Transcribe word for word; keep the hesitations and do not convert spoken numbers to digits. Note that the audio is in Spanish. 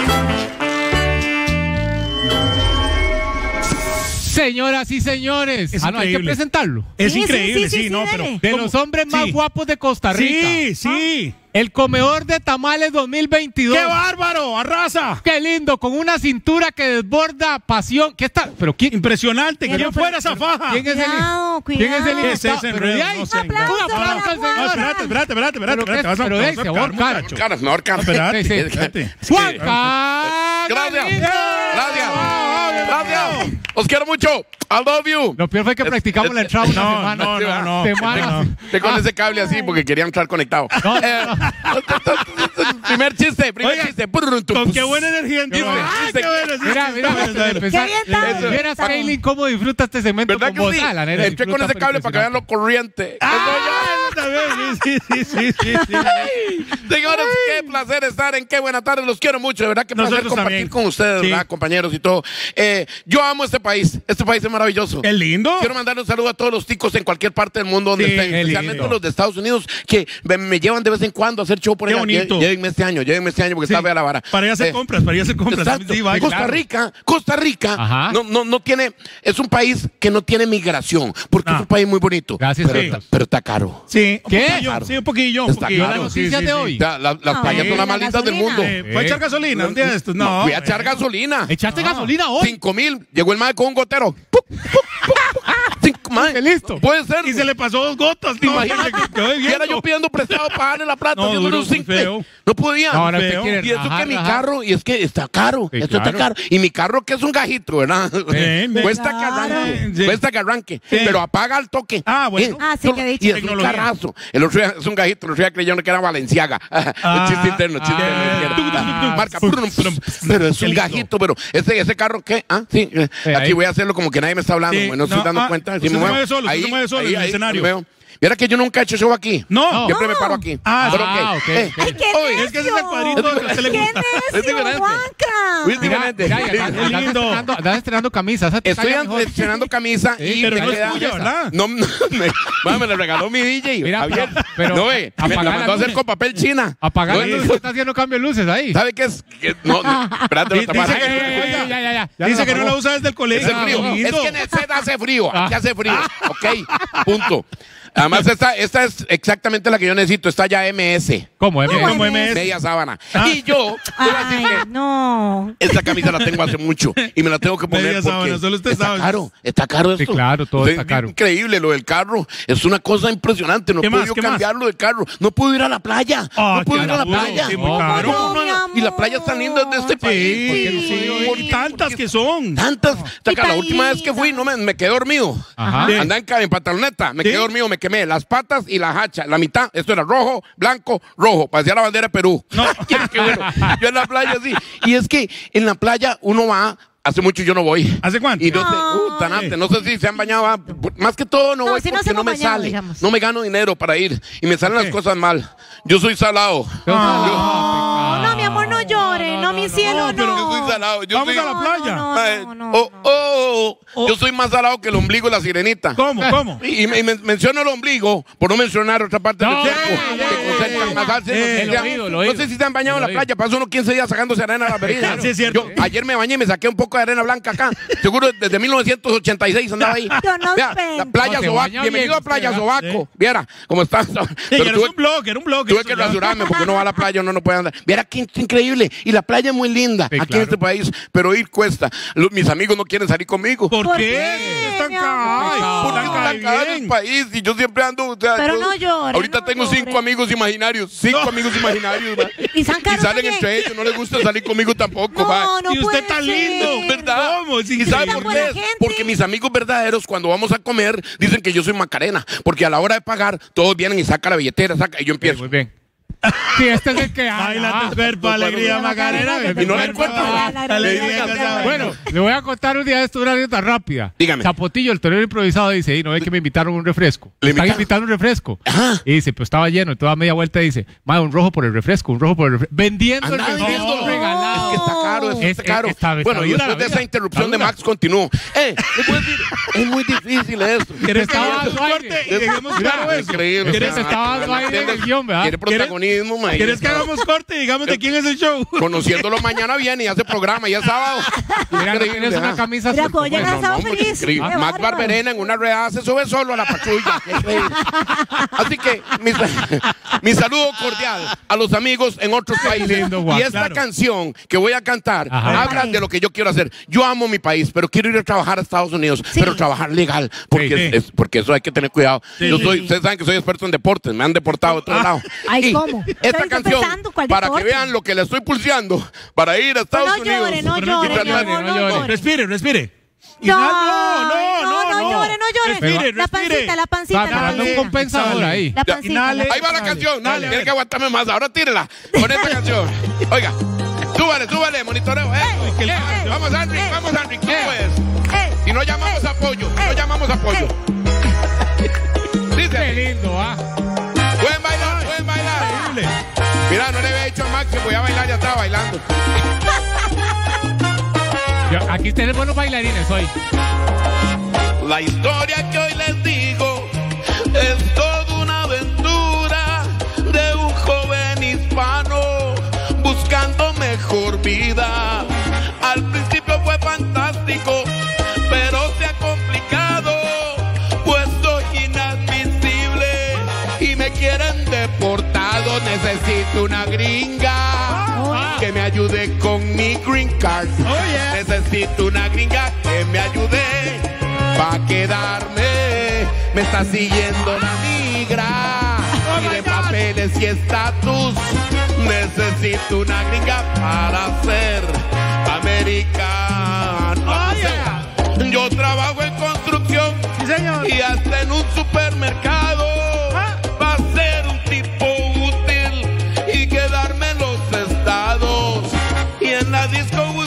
Señoras y señores, es ah, no, hay que presentarlo. Es Sí, increíble, sí, sí, sí, sí, no, dale. pero De ¿cómo? los hombres más Sí. guapos de Costa Rica. Sí, sí. El comedor de tamales dos mil veintidós. ¡Qué bárbaro! ¡Arrasa! ¡Qué lindo! Con una cintura que desborda pasión. ¿Qué está? ¿Pero quién? Impresionante. Pero, ¿Quién pero, fuera esa faja? ¿Quién es el? Cuidado, ¿Quién es el cuidado. ¿Qué es invitado? ese Pero de enredo? ahí, No sé. un Aplausos aplauso para al Juan. señor. No, espérate, espérate, espérate, espérate. ¿Pero espérate, qué? vas a- Pero vas a ese, ahorcar, Juan Carlos. muchacho. Caras, mejor caras. Espérate, Sí, sí. espérate. Juan Carlos. Gracias. Galindo. Gracias. Gracias. Os quiero mucho. I love you. Lo peor fue que practicamos la entrada una No, semana. no, no, no. Semana. No. Te con ese cable así porque quería entrar conectado. No, Eh, primer chiste, primer Oiga, chiste. Con qué buena energía entró. Chiste, ¡Ah, chiste. qué bueno! sí, Mira, sí, mira, está antes de bueno, está empezar, Qué bien está, si vieras, está bien. Kaylin, cómo disfruta este segmento ¿Verdad con que vos. sí? Ah, la nena Entré con disfruta, ese cable pero para que vean lo corriente. ¡Ah, está bien! Sí, sí, sí, sí, sí. Señores, qué placer estar en Qué Buena Tarde. Los quiero mucho, de verdad. Qué placer Nosotros compartir también. con ustedes, Sí. ¿verdad, compañeros y todo. Eh, yo amo este país. Este país es maravilloso. ¡Qué lindo! Quiero mandarle un saludo a todos los ticos en cualquier parte del mundo donde Sí, estén, qué especialmente lindo. los de Estados Unidos, que me, me llevan de vez en cuando a hacer show por Qué allá. bonito. Lle- Llévenme este año, llévenme este año porque Sí. está fea la vara. Para ir a hacer Eh, compras, para ir a hacer compras. Exacto. Sí, vaya, Costa claro. Rica, Costa Rica Ajá. no, no, no tiene, es un país que no tiene migración, porque Ah. es un país muy bonito. Gracias, pero, sí. está, pero está caro. Sí, un ¿Qué? poquillo, Claro. sí, un poquillo. Un Está poquillo. claro. Las noticias Sí, de sí, hoy. sí. Ya, la- las Ah, playas sí, son las la más lindas del gasolina. mundo. Eh, ¿Voy a echar gasolina un día de estos? No. Voy a echar gasolina. ¿Echaste No. gasolina hoy? Cinco mil. Llegó el mae con un gotero. ¡Pup, pup, pup, pup! Cinco, mae. Listo. Puede ser. Y se le pasó dos gotas. ¿Te No, imaginas? que quedó Y era yo viendo. pidiendo prestado para darle la plata. No, haciendo duro, un muy simple. feo. No podía. No, ahora usted Feo. quiere Y eso rajar, que mi rajar. carro, y es que está caro. Sí, Esto está claro. caro. Y mi carro que es un gajito, ¿verdad? Bien, bien. Cuesta que Claro. arranque. Sí. Cuesta que arranque. Sí. Pero apaga al toque. Ah, bueno. Eh, Ah, sí, solo- que dicho. Y es un Tecnología. carrazo. El otro día es un gajito. El otro día creyeron que era Valenciaga. Ah, chiste interno, chiste ah, interno. ah, Marca. pum, pum, pum, Pero es qué un lindo. gajito. Pero ese, ese carro, ¿qué? Ah, sí. eh, Eh, Aquí ahí. voy a hacerlo como que nadie me está hablando. Sí, me no estoy no, dando ah, cuenta. usted Sí, se me mueve muevo. solo, usted se mueve solo en el escenario. me veo. Mira que yo nunca he hecho show aquí. No. Siempre me paro aquí. Ah, Pero, ah, ok. ok, Eh, ok. ¡Ay, qué oye, necio! es que ese es el cuadrito que a usted le ¡Qué gusta. Es necio, diferente. Juanca! Es Mira, diferente. mira, y andas- Qué andas lindo. estrenando- andas estrenando camisa. esa te Estoy talla mejor. estrenando camisa y pero me no es queda- tuya, ¿verdad? No, no, me, bueno, me la regaló mi D J. Mira, Javier. pero- pero no, ve, me la apagar mandó la a hacer luz. con papel china. Apagar No, la luz, es- que está haciendo cambio de luces ahí. ¿Sabe qué es? Que- no, no, espérate, no Dice te pases. que- Ya, ya, ya, ya, ya, ya. Ya Dice nos que no apagó. la usa desde el colegio. Es el frío. Lindo. Es que en el set hace frío. Aquí Ah. hace frío. Ok, punto. Además, esta, esta es exactamente la que yo necesito. Está ya M S. ¿Cómo? ¿eh? ¿Cómo Como es? M S. Media sábana. Ah. Y yo, te voy a decir Ay, que no. esta camisa la tengo hace mucho y me la tengo que poner Media porque sábana, solo usted está sabe. caro, está caro esto. Sí, claro, todo Es está caro. Increíble lo del carro, es una cosa impresionante, no ¿Qué puedo más? yo ¿Qué más? cambiarlo del carro, no puedo ir a la playa, Ah, no puedo qué ir a la aburrido, playa. sí, muy No, caro. no, mi amor. Y la playa tan linda de este país. ¿por qué no Sí, puedo ir? por tantas que son. Tantas. Está Y acá, la tan última vez que fui, no me, me quedé dormido. Ajá. Sí. Andaba en, ca- en pantaloneta, me Sí. quedé dormido, me quemé las patas y la hacha, la mitad, esto era rojo, blanco, rojo, parecía la bandera de Perú. No. Qué bueno. Yo en la playa sí. Y es que en la playa uno va, hace mucho yo no voy. ¿Hace cuánto? Y no sé, Ay. uh, tan antes, no sé si se han bañado, ah, más que todo no, No, voy si no porque se no hemos me bañado, sale, digamos. no me gano dinero para ir y me salen ¿Por las qué? cosas mal. Yo soy salado. No, no, mi amor, no llore. No, mi cielo, no, pero no. Yo soy salado. Yo Vamos soy, a la playa. No, Ay, no, no, oh, no. oh, Oh. Yo soy más salado que el ombligo de la sirenita. ¿Cómo? ¿Cómo? Y, y me, y me- menciono el ombligo por no mencionar otra parte No, del cuerpo ya, que ya, concentra ya, más ya. alce- Eh, el o sea, oído, el No oído. sé si se han bañado en El la playa, paso unos quince días sacándose arena a la vereda. Sí, es cierto. Yo ayer me bañé y me saqué un poco de arena blanca acá. Seguro desde mil novecientos ochenta y seis andaba ahí. Yo no Vea, sé. la playa No, se Sobaco. baña Bienvenido bien, a Playa sí, Sobaco. sí. Viera cómo está. Sí, Pero era tuve- un blog, era un blog. Tuve eso que ya. rasurarme porque uno va a la playa, uno no puede andar. Viera qué increíble. Y la playa es muy linda Sí, aquí claro. en este país, pero ir cuesta. Los- mis amigos no quieren salir conmigo. ¿Por ¿Por qué? qué, Están mi amor? cagados. Porque Están están cagados en el bien. país y yo siempre ando. O sea, Pero yo- no llore, Ahorita no tengo cinco llore. amigos imaginarios. Cinco No. amigos imaginarios. ¿va? Y San Carlos salen también. entre ellos. No les gusta salir conmigo tampoco. No, ¿va? no Y usted puede tan ser. lindo, ¿Verdad? ¿Cómo? Es ¿Y increíble. sabe Tan por buena qué? gente. Porque mis amigos verdaderos, cuando vamos a comer, dicen que yo soy Macarena. Porque a la hora de pagar, todos vienen y sacan la billetera, saca, y yo Sí, empiezo. muy bien. Sí, este es el que Baila ah, tu cuerpo, alegría, Macarena. Y no la encuentro. Alegría, que sea Bueno, le voy a contar un día de esto una anécdota rápida. Dígame. Zapotillo, el torero improvisado, dice, y no ve que me invitaron un refresco. ¿Le Están invitaron? invitando un refresco. Ajá. Y dice, pues estaba lleno, y toda media vuelta dice, madre, un rojo por el refresco, un rojo por el refresco. Vendiendo el Andaba refresco vendiéndolo. regalado. Es que está caro, eso Es- está caro. está- está bueno, y dura después la de vida. esa interrupción Está de dura. Max continuó. Eh, ¿le puedo decir? Es muy difícil esto. ¿Quieres Estaba que dando corte aire. y dejemos claro Mira, eso? Increíble. ¿Quieres? o sea, Estaba dando aire en el guión, ¿verdad? Quiere protagonismo. mismo, mae. ¿Quieres que hagamos corte y digamos de quién es el show? Conociéndolo mañana viene y hace programa, ya es sábado. Mira, no Increíble, tienes una ¿ah? camisa Mira, azul puedo como llegar esa. a sábado hombre, feliz. increíble. Qué Max bárbaro. Barberena en una redada se sube solo a la patrulla. Qué increíble. Así que mi, mi saludo cordial a los amigos en otros países. lindo, guau, y esta claro. canción que voy a cantar Ajá. habla Ay. de lo que yo quiero hacer. Yo amo mi país, pero quiero ir a trabajar a Estados Unidos, Sí. pero trabajar legal, porque, Sí. es- es- porque eso hay que tener cuidado. Sí. Yo soy, ustedes saben que soy experto en deportes, me han deportado de otro lado. Ay, Y ¿cómo? Esta Estoy canción, pensando, ¿cuál para deporte? que vean lo que le estoy pulseando para ir a Estados No Unidos. llore, no Pero llore, mi tratar- amor, no no llore. llore. Respire, respire. No, Inhalo. no, no, no, no. llore, no llore. Respire, La respire. pancita, la pancita, Está la dando un pancita. compensador ahí. La Ya, pancita. inhale. la Ahí va la pancita. canción. dale, Tiene dale. que aguantarme más. Ahora tírela. Con esta canción. Oiga. Súbale, súbale, monitoreo. Eh, que el- eh, eh, vamos, Henry, eh, vamos, Henry. ¿Cómo eh, es? Eh, Y no llamamos apoyo. No eh, llamamos apoyo. Qué Dice. lindo, ¿ah? Pueden bailar, pueden bailar. Increíble. Mira, no le había dicho a Max que voy a bailar, ya estaba bailando. Yo- aquí tenemos buenos bailarines hoy. La historia que hoy les digo es toda una aventura de un joven hispano buscando mejor vida. Al principio fue fantástico, pero se ha complicado, pues soy inadmisible y me quieren deportado. Necesito una gringa que me ayude con mi green card. Oh, yeah. Necesito una gringa que me ayude pa' quedarme. Me está siguiendo la migra. Y de papeles y estatus. Necesito una gringa para ser americano. Oh, O sea, yo trabajo en construcción Sí, señor. y hasta en un supermercado. Va a ser un tipo útil y quedarme en los estados. Y en la disco